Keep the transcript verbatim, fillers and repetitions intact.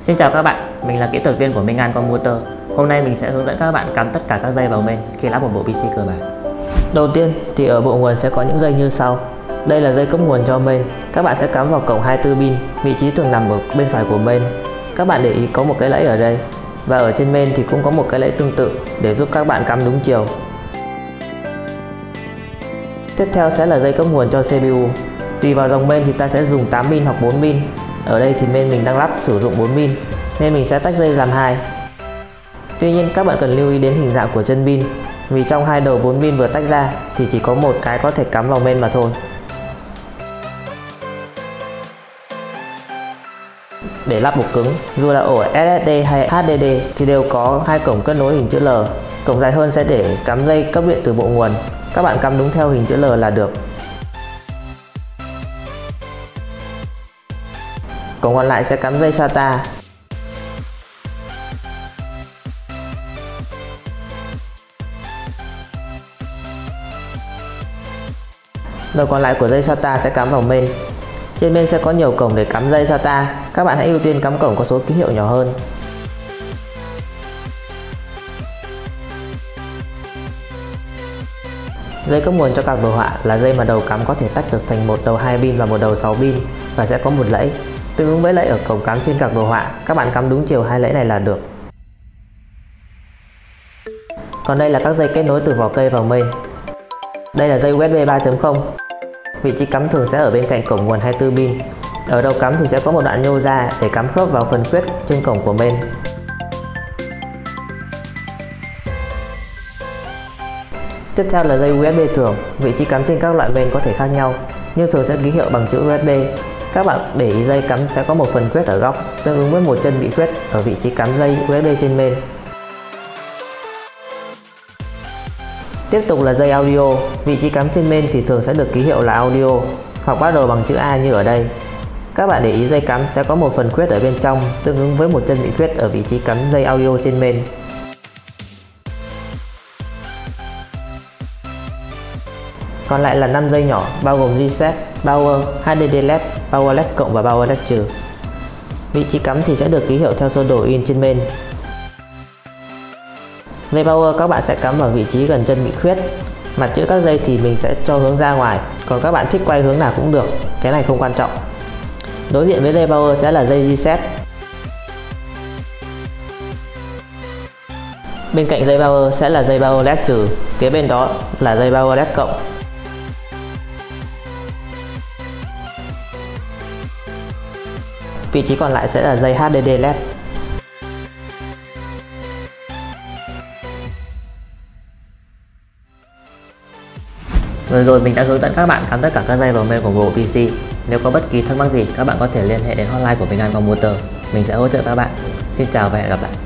Xin chào các bạn, mình là kỹ thuật viên của Minh An Computer. Hôm nay mình sẽ hướng dẫn các bạn cắm tất cả các dây vào main khi lắp một bộ pê xê cơ bản. Đầu tiên thì ở bộ nguồn sẽ có những dây như sau. Đây là dây cấp nguồn cho main. Các bạn sẽ cắm vào cổng hai mươi tư pin, vị trí thường nằm ở bên phải của main. Các bạn để ý có một cái lẫy ở đây, và ở trên main thì cũng có một cái lẫy tương tự để giúp các bạn cắm đúng chiều. Tiếp theo sẽ là dây cấp nguồn cho xê pê u. Tùy vào dòng main thì ta sẽ dùng tám pin hoặc bốn pin. Ở đây thì main mình đang lắp sử dụng bốn pin nên mình sẽ tách dây làm hai. Tuy nhiên các bạn cần lưu ý đến hình dạng của chân pin, vì trong hai đầu bốn pin vừa tách ra thì chỉ có một cái có thể cắm vào main mà thôi. Để lắp buộc cứng, dù là ổ ét ét đê hay hát đê đê thì đều có hai cổng kết nối hình chữ L. Cổng dài hơn sẽ để cắm dây cấp điện từ bộ nguồn. Các bạn cắm đúng theo hình chữ L là được. Cổng còn lại sẽ cắm dây SATA. Đầu còn lại của dây SATA sẽ cắm vào main. Trên main sẽ có nhiều cổng để cắm dây SATA. Các bạn hãy ưu tiên cắm cổng có số ký hiệu nhỏ hơn. Dây cấp nguồn cho card đồ họa là dây mà đầu cắm có thể tách được thành một đầu hai pin và một đầu sáu pin, và sẽ có một lẫy tương ứng với lẫy ở cổng cắm trên card đồ họa. Các bạn cắm đúng chiều hai lẫy này là được. Còn đây là các dây kết nối từ vỏ cây vào main. Đây là dây u ét bê ba chấm không. Vị trí cắm thường sẽ ở bên cạnh cổng nguồn hai mươi tư pin. Ở đầu cắm thì sẽ có một đoạn nhô ra để cắm khớp vào phần khuyết trên cổng của main. Tiếp theo là dây u ét bê thường. Vị trí cắm trên các loại main có thể khác nhau, nhưng thường sẽ ký hiệu bằng chữ u ét bê. Các bạn để ý dây cắm sẽ có một phần khuyết ở góc, tương ứng với một chân bị khuyết ở vị trí cắm dây u ét bê trên main. Tiếp tục là dây audio. Vị trí cắm trên main thì thường sẽ được ký hiệu là audio, hoặc bắt đầu bằng chữ A như ở đây. Các bạn để ý dây cắm sẽ có một phần khuyết ở bên trong, tương ứng với một chân bị khuyết ở vị trí cắm dây audio trên main. Còn lại là năm dây nhỏ bao gồm reset, power, hát đê đê led, power led cộng và power led trừ. Vị trí cắm thì sẽ được ký hiệu theo sơ đồ in trên main. Dây power các bạn sẽ cắm vào vị trí gần chân bị khuyết. Mặt chữ các dây thì mình sẽ cho hướng ra ngoài, còn các bạn thích quay hướng nào cũng được, cái này không quan trọng. Đối diện với dây power sẽ là dây reset. Bên cạnh dây power sẽ là dây power led trừ, kế bên đó là dây power led cộng. Vị trí còn lại sẽ là dây hát đê đê led. Vừa rồi mình đã hướng dẫn các bạn cắm tất cả các dây vào main của bộ pê xê. Nếu có bất kỳ thắc mắc gì, các bạn có thể liên hệ đến hotline của Minh An Computer. Mình sẽ hỗ trợ các bạn. Xin chào và hẹn gặp lại.